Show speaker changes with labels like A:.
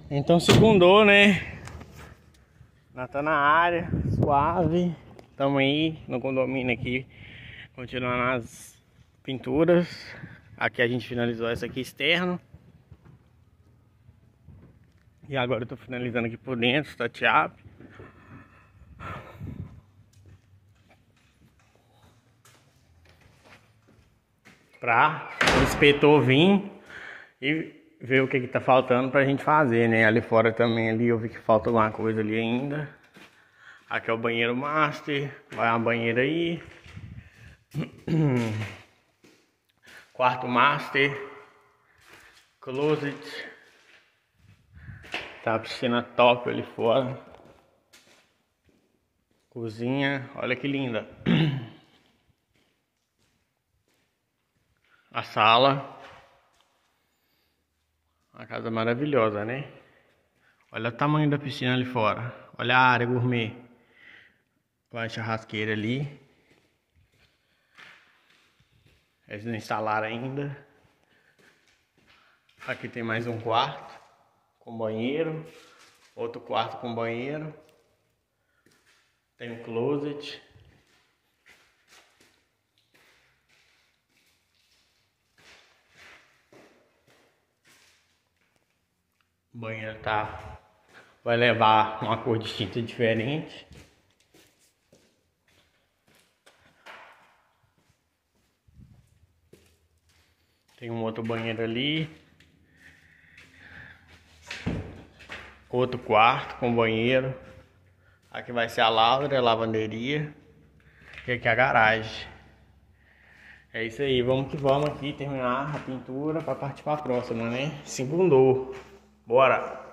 A: Então segundou, né? Tá na área, suave. Tamo aí no condomínio aqui, continuando as pinturas. Aqui a gente finalizou essa aqui externo. E agora eu tô finalizando aqui por dentro, tateado. Pra o inspetor vir e ver o que tá faltando pra gente fazer, né? Ali fora também, ali eu vi que falta alguma coisa ali ainda. Aqui é o banheiro master, vai uma banheira aí. Quarto master, closet. Tá a piscina top ali fora. Cozinha, olha que linda. A sala. Uma casa maravilhosa, né? Olha o tamanho da piscina ali fora. Olha a área gourmet. Vai a churrasqueira ali. Eles não instalaram ainda. Aqui tem mais um quarto com banheiro. Outro quarto com banheiro. Tem um closet. O banheiro vai levar uma cor distinta diferente. Tem um outro banheiro ali. Outro quarto com banheiro. Aqui vai ser a Laura, a lavanderia. E aqui a garagem. É isso aí, vamos que vamos aqui terminar a pintura para partir para a próxima, né? Segundou. Bora!